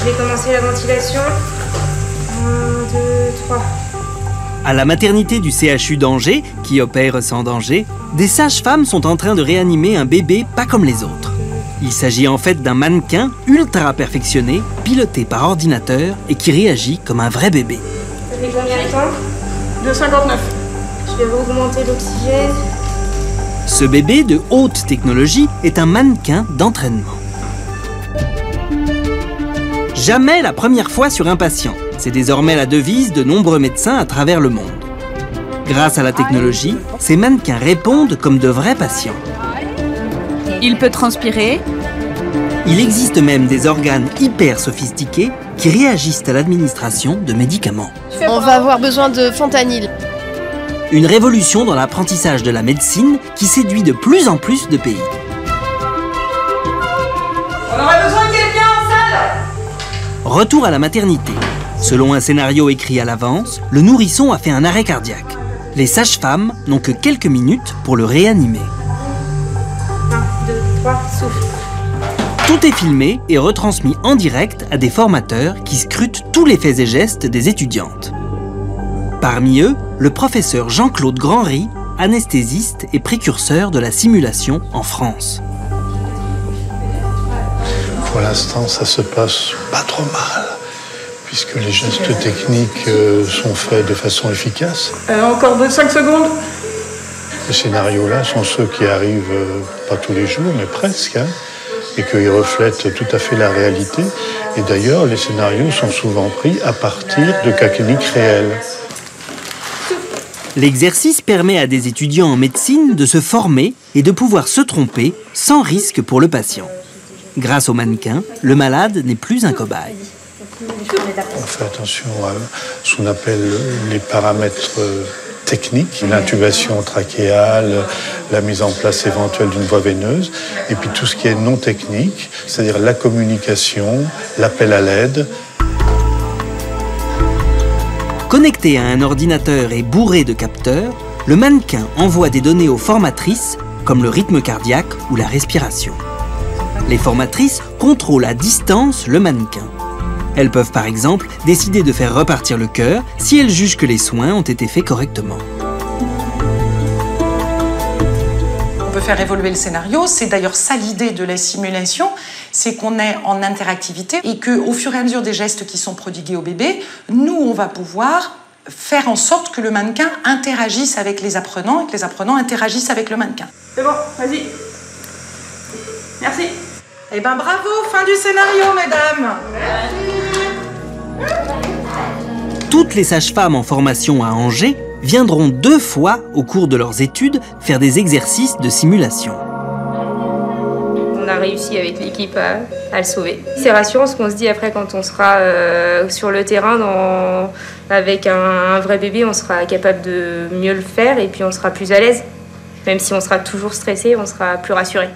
vais commencer la ventilation. 1, 2, 3. À la maternité du CHU d'Angers, qui opère sans danger, des sages-femmes sont en train de réanimer un bébé pas comme les autres. Il s'agit en fait d'un mannequin ultra perfectionné, piloté par ordinateur et qui réagit comme un vrai bébé. Ça fait combien de temps? 2,59. Je vais augmenter l'oxygène. Ce bébé de haute technologie est un mannequin d'entraînement. Jamais la première fois sur un patient. C'est désormais la devise de nombreux médecins à travers le monde. Grâce à la technologie, ces mannequins répondent comme de vrais patients. Il peut transpirer. Il existe même des organes hyper sophistiqués qui réagissent à l'administration de médicaments. On va avoir besoin de fentanyl. Une révolution dans l'apprentissage de la médecine qui séduit de plus en plus de pays. On aurait besoin de quelqu'un en salle. Retour à la maternité. Selon un scénario écrit à l'avance, le nourrisson a fait un arrêt cardiaque. Les sages-femmes n'ont que quelques minutes pour le réanimer. 1, 2, 3, souffle. Tout est filmé et retransmis en direct à des formateurs qui scrutent tous les faits et gestes des étudiantes. Parmi eux, le professeur Jean-Claude Grandry, anesthésiste et précurseur de la simulation en France. Pour l'instant, ça se passe pas trop mal, puisque les gestes techniques sont faits de façon efficace. Encore 5 secondes. Ces scénarios-là sont ceux qui arrivent pas tous les jours, mais presque, et qu'ils reflètent tout à fait la réalité. Et d'ailleurs, les scénarios sont souvent pris à partir de cas cliniques réels. L'exercice permet à des étudiants en médecine de se former et de pouvoir se tromper sans risque pour le patient. Grâce au mannequin, le malade n'est plus un cobaye. On fait attention à ce qu'on appelle les paramètres techniques, l'intubation trachéale, la mise en place éventuelle d'une voie veineuse, et puis tout ce qui est non technique, c'est-à-dire la communication, l'appel à l'aide. Connecté à un ordinateur et bourré de capteurs, le mannequin envoie des données aux formatrices, comme le rythme cardiaque ou la respiration. Les formatrices contrôlent à distance le mannequin. Elles peuvent par exemple décider de faire repartir le cœur si elles jugent que les soins ont été faits correctement. On peut faire évoluer le scénario, c'est d'ailleurs ça l'idée de la simulation, c'est qu'on est en interactivité et qu'au fur et à mesure des gestes qui sont prodigués au bébé, nous on va pouvoir faire en sorte que le mannequin interagisse avec les apprenants et que les apprenants interagissent avec le mannequin. C'est bon, vas-y. Merci. Eh ben bravo, fin du scénario, mesdames. Toutes les sages-femmes en formation à Angers viendront 2 fois au cours de leurs études faire des exercices de simulation. On a réussi avec l'équipe à le sauver. C'est rassurant ce qu'on se dit après quand on sera sur le terrain avec un vrai bébé, on sera capable de mieux le faire et puis on sera plus à l'aise. Même si on sera toujours stressé, on sera plus rassuré.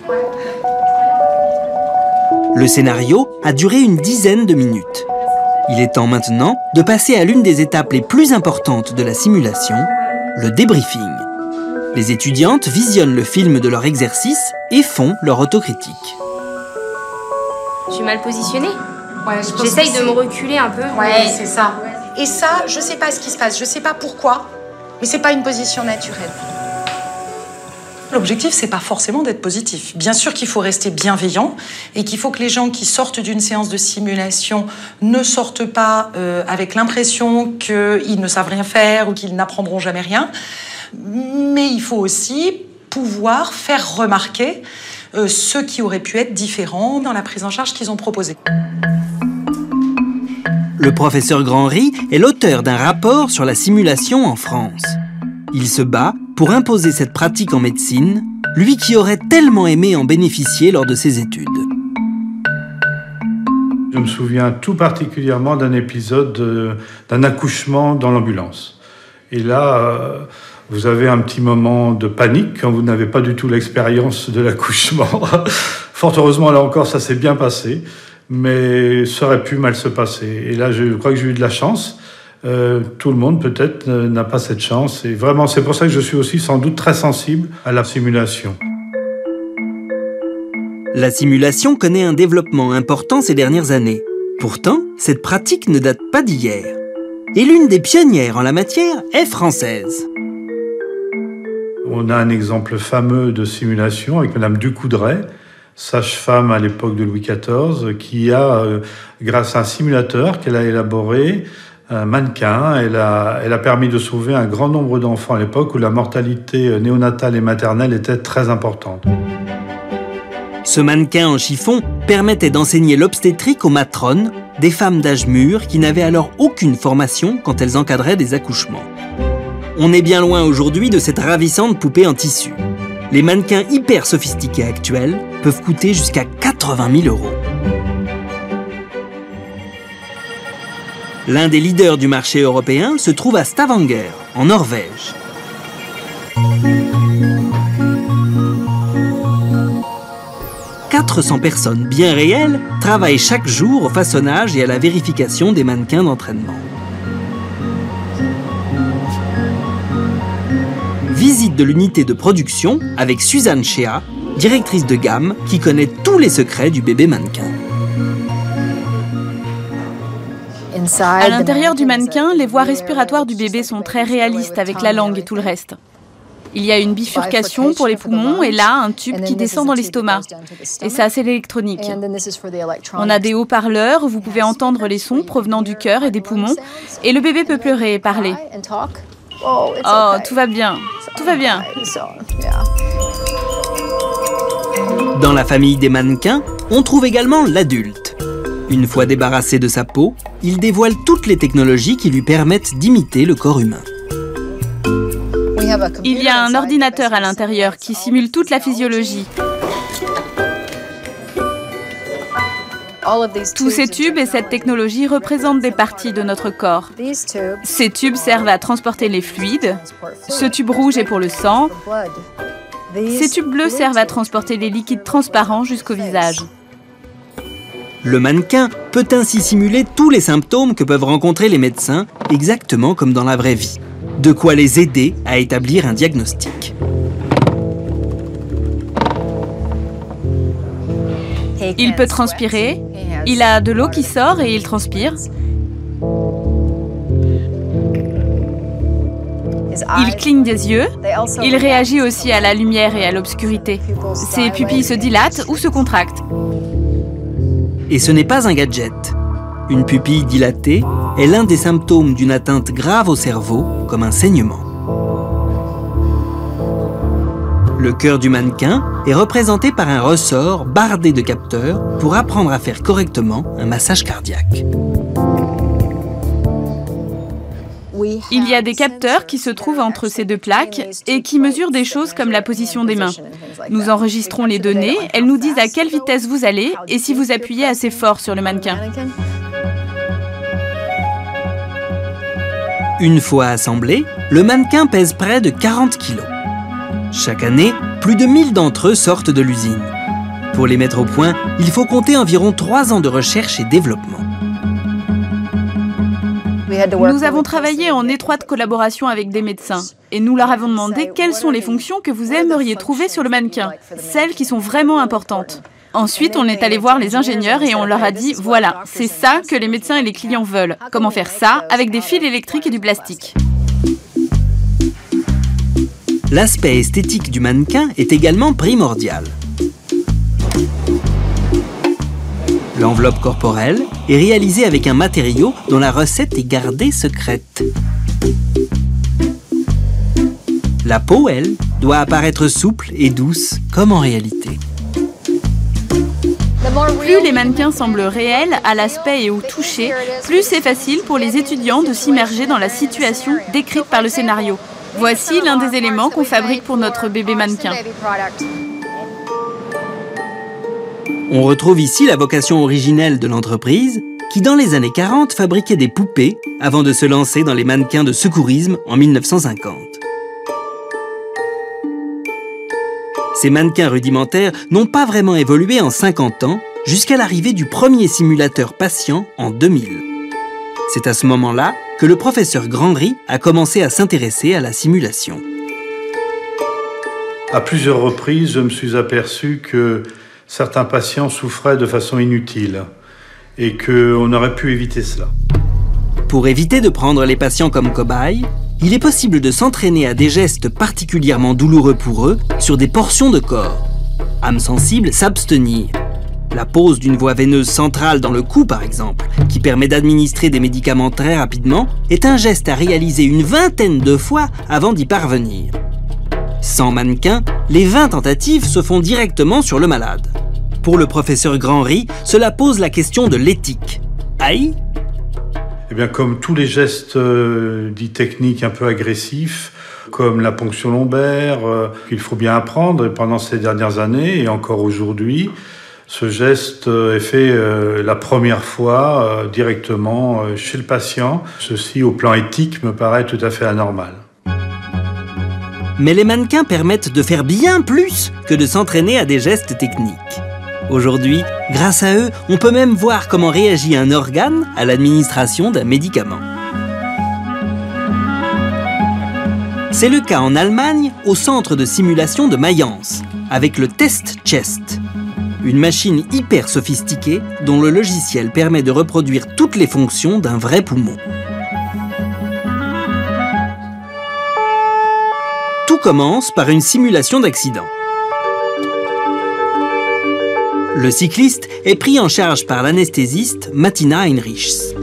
Le scénario a duré une dizaine de minutes. Il est temps maintenant de passer à l'une des étapes les plus importantes de la simulation, le débriefing. Les étudiantes visionnent le film de leur exercice et font leur autocritique. Je suis mal positionnée. Ouais, j'essaye de me reculer un peu. Ouais, c'est ça. Et ça, je sais pas ce qui se passe, je sais pas pourquoi, mais c'est pas une position naturelle. L'objectif, c'est pas forcément d'être positif. Bien sûr qu'il faut rester bienveillant et qu'il faut que les gens qui sortent d'une séance de simulation ne sortent pas avec l'impression qu'ils ne savent rien faire ou qu'ils n'apprendront jamais rien. Mais il faut aussi pouvoir faire remarquer ce qui aurait pu être différent dans la prise en charge qu'ils ont proposée. Le professeur Grandry est l'auteur d'un rapport sur la simulation en France. Il se bat pour imposer cette pratique en médecine, lui qui aurait tellement aimé en bénéficier lors de ses études. Je me souviens tout particulièrement d'un épisode d'un accouchement dans l'ambulance. Et là, vous avez un petit moment de panique quand vous n'avez pas du tout l'expérience de l'accouchement. Fort heureusement, là encore, ça s'est bien passé, mais ça aurait pu mal se passer. Et là, je crois que j'ai eu de la chance. Tout le monde peut-être n'a pas cette chance et vraiment c'est pour ça que je suis aussi sans doute très sensible à la simulation. La simulation connaît un développement important ces dernières années. Pourtant, cette pratique ne date pas d'hier. Et l'une des pionnières en la matière est française. On a un exemple fameux de simulation avec Madame Ducoudray, sage-femme à l'époque de Louis XIV, qui a, grâce à un simulateur qu'elle a élaboré, un mannequin, elle a permis de sauver un grand nombre d'enfants à l'époque où la mortalité néonatale et maternelle était très importante. Ce mannequin en chiffon permettait d'enseigner l'obstétrique aux matrones, des femmes d'âge mûr qui n'avaient alors aucune formation quand elles encadraient des accouchements. On est bien loin aujourd'hui de cette ravissante poupée en tissu. Les mannequins hyper sophistiqués actuels peuvent coûter jusqu'à 80 000 €. L'un des leaders du marché européen se trouve à Stavanger, en Norvège. « 400 personnes bien réelles travaillent chaque jour au façonnage et à la vérification des mannequins d'entraînement. Visite de l'unité de production avec Suzanne Shea, directrice de gamme qui connaît tous les secrets du bébé mannequin. À l'intérieur du mannequin, les voies respiratoires du bébé sont très réalistes avec la langue et tout le reste. Il y a une bifurcation pour les poumons et là, un tube qui descend dans l'estomac. Et ça, c'est l'électronique. On a des haut-parleurs où vous pouvez entendre les sons provenant du cœur et des poumons. Et le bébé peut pleurer et parler. Oh, tout va bien, tout va bien. Dans la famille des mannequins, on trouve également l'adulte. Une fois débarrassé de sa peau, il dévoile toutes les technologies qui lui permettent d'imiter le corps humain. Il y a un ordinateur à l'intérieur qui simule toute la physiologie. Tous ces tubes et cette technologie représentent des parties de notre corps. Ces tubes servent à transporter les fluides. Ce tube rouge est pour le sang. Ces tubes bleus servent à transporter les liquides transparents jusqu'au visage. Le mannequin peut ainsi simuler tous les symptômes que peuvent rencontrer les médecins, exactement comme dans la vraie vie. De quoi les aider à établir un diagnostic. Il peut transpirer, il a de l'eau qui sort et il transpire. Il cligne des yeux, il réagit aussi à la lumière et à l'obscurité. Ses pupilles se dilatent ou se contractent. Et ce n'est pas un gadget. Une pupille dilatée est l'un des symptômes d'une atteinte grave au cerveau, comme un saignement. Le cœur du mannequin est représenté par un ressort bardé de capteurs pour apprendre à faire correctement un massage cardiaque. Il y a des capteurs qui se trouvent entre ces deux plaques et qui mesurent des choses comme la position des mains. Nous enregistrons les données, elles nous disent à quelle vitesse vous allez et si vous appuyez assez fort sur le mannequin. Une fois assemblé, le mannequin pèse près de 40 kilos. Chaque année, plus de 1000 d'entre eux sortent de l'usine. Pour les mettre au point, il faut compter environ 3 ans de recherche et développement. Nous avons travaillé en étroite collaboration avec des médecins et nous leur avons demandé quelles sont les fonctions que vous aimeriez trouver sur le mannequin, celles qui sont vraiment importantes. Ensuite, on est allé voir les ingénieurs et on leur a dit « Voilà, c'est ça que les médecins et les clients veulent. Comment faire ça avec des fils électriques et du plastique ?» L'aspect esthétique du mannequin est également primordial. L'enveloppe corporelle est réalisée avec un matériau dont la recette est gardée secrète. La peau, elle, doit apparaître souple et douce, comme en réalité. Plus les mannequins semblent réels à l'aspect et au toucher, plus c'est facile pour les étudiants de s'immerger dans la situation décrite par le scénario. Voici l'un des éléments qu'on fabrique pour notre bébé mannequin. On retrouve ici la vocation originelle de l'entreprise qui, dans les années 40, fabriquait des poupées avant de se lancer dans les mannequins de secourisme en 1950. Ces mannequins rudimentaires n'ont pas vraiment évolué en 50 ans jusqu'à l'arrivée du premier simulateur patient en 2000. C'est à ce moment-là que le professeur Grandry a commencé à s'intéresser à la simulation. À plusieurs reprises, je me suis aperçu que certains patients souffraient de façon inutile. et qu'on aurait pu éviter cela. Pour éviter de prendre les patients comme cobayes, il est possible de s'entraîner à des gestes particulièrement douloureux pour eux sur des portions de corps. Âme sensible, s'abstenir. La pose d'une voie veineuse centrale dans le cou, par exemple, qui permet d'administrer des médicaments très rapidement, est un geste à réaliser une vingtaine de fois avant d'y parvenir. Sans mannequin, les 20 tentatives se font directement sur le malade. Pour le professeur Grandry, cela pose la question de l'éthique. Aïe ? Eh bien, comme tous les gestes dits techniques un peu agressifs, comme la ponction lombaire, qu'il faut bien apprendre, et pendant ces dernières années, et encore aujourd'hui, ce geste est fait la première fois directement chez le patient. Ceci, au plan éthique, me paraît tout à fait anormal. Mais les mannequins permettent de faire bien plus que de s'entraîner à des gestes techniques. Aujourd'hui, grâce à eux, on peut même voir comment réagit un organe à l'administration d'un médicament. C'est le cas en Allemagne, au centre de simulation de Mayence, avec le Test Chest. Une machine hyper sophistiquée dont le logiciel permet de reproduire toutes les fonctions d'un vrai poumon. Tout commence par une simulation d'accident. Le cycliste est pris en charge par l'anesthésiste Martina Heinrichs.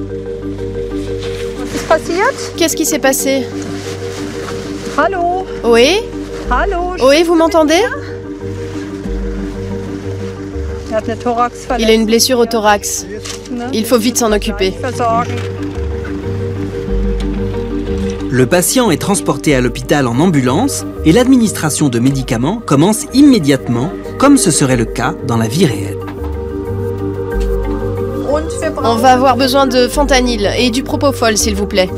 Qu'est-ce qui s'est passé? Allô? Oui? Allô? Oui, vous m'entendez? Il a une blessure au thorax. Il faut vite s'en occuper. Le patient est transporté à l'hôpital en ambulance et l'administration de médicaments commence immédiatement, comme ce serait le cas dans la vie réelle. On va avoir besoin de fentanyl et du propofol, s'il vous plaît.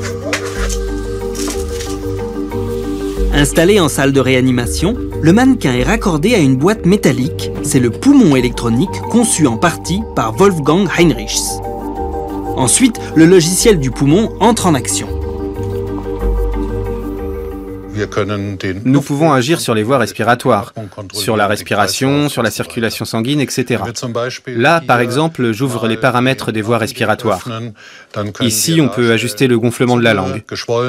Installé en salle de réanimation, le mannequin est raccordé à une boîte métallique. C'est le poumon électronique conçu en partie par Wolfgang Heinrichs. Ensuite, le logiciel du poumon entre en action. Nous pouvons agir sur les voies respiratoires, sur la respiration, sur la circulation sanguine, etc. Là, par exemple, j'ouvre les paramètres des voies respiratoires. Ici, on peut ajuster le gonflement de la langue.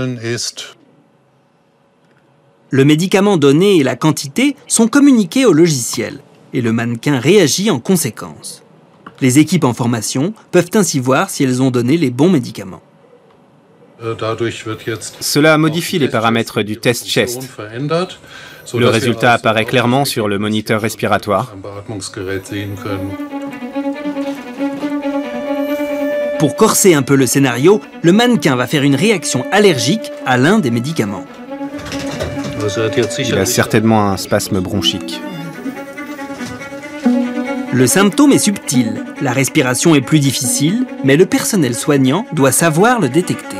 Le médicament donné et la quantité sont communiqués au logiciel et le mannequin réagit en conséquence. Les équipes en formation peuvent ainsi voir si elles ont donné les bons médicaments. Cela modifie les paramètres du test chest. Le résultat apparaît clairement sur le moniteur respiratoire. Pour corser un peu le scénario, le mannequin va faire une réaction allergique à l'un des médicaments. Il a certainement un spasme bronchique. Le symptôme est subtil, la respiration est plus difficile, mais le personnel soignant doit savoir le détecter.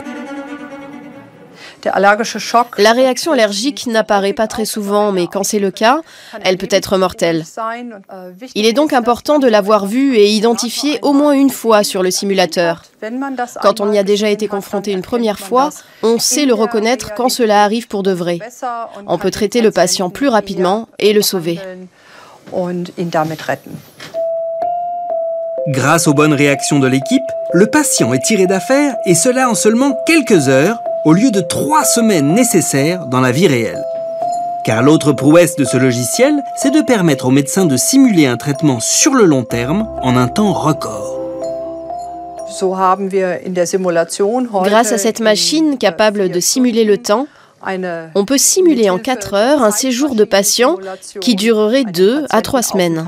La réaction allergique n'apparaît pas très souvent, mais quand c'est le cas, elle peut être mortelle. Il est donc important de l'avoir vue et identifiée au moins une fois sur le simulateur. Quand on y a déjà été confronté une première fois, on sait le reconnaître quand cela arrive pour de vrai. On peut traiter le patient plus rapidement et le sauver. Grâce aux bonnes réactions de l'équipe, le patient est tiré d'affaire et cela en seulement quelques heures, au lieu de 3 semaines nécessaires dans la vie réelle. Car l'autre prouesse de ce logiciel, c'est de permettre aux médecins de simuler un traitement sur le long terme en un temps record. Grâce à cette machine capable de simuler le temps, on peut simuler en 4 heures un séjour de patient qui durerait 2 à 3 semaines.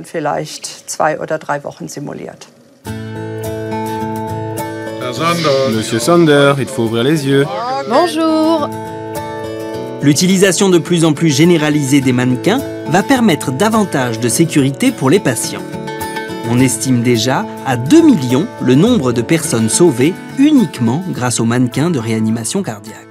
Monsieur Sander, il faut ouvrir les yeux. Bonjour. L'utilisation de plus en plus généralisée des mannequins va permettre davantage de sécurité pour les patients. On estime déjà à 2 millions le nombre de personnes sauvées uniquement grâce aux mannequins de réanimation cardiaque.